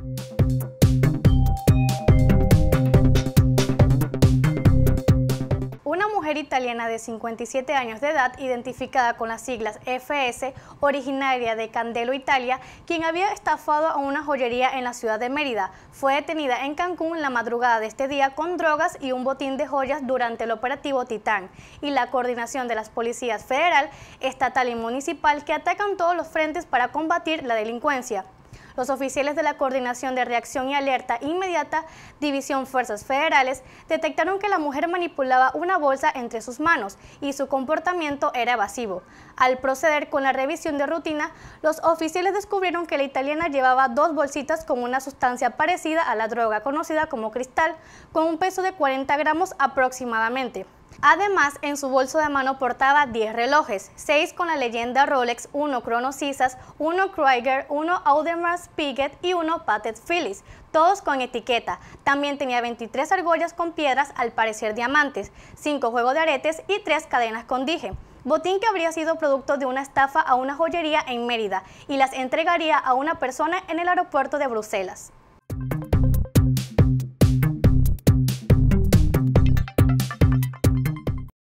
Una mujer italiana de 57 años de edad, identificada con las siglas FS, originaria de Candelo, Italia, quien había estafado a una joyería en la ciudad de Mérida, fue detenida en Cancún la madrugada de este día con drogas y un botín de joyas durante el operativo Titán y la coordinación de las policías federal, estatal y municipal que atacan todos los frentes para combatir la delincuencia. Los oficiales de la Coordinación de Reacción y Alerta Inmediata, División Fuerzas Federales, detectaron que la mujer manipulaba una bolsa entre sus manos y su comportamiento era evasivo. Al proceder con la revisión de rutina, los oficiales descubrieron que la italiana llevaba 2 bolsitas con una sustancia parecida a la droga conocida como cristal, con un peso de 40 gramos aproximadamente. Además, en su bolso de mano portaba 10 relojes, 6 con la leyenda Rolex, 1 Chronosisas, 1 Krieger, 1 Audemars Piguet y 1 Patek Philippe, todos con etiqueta. También tenía 23 argollas con piedras, al parecer diamantes, 5 juegos de aretes y 3 cadenas con dije. Botín que habría sido producto de una estafa a una joyería en Mérida y las entregaría a una persona en el aeropuerto de Bruselas.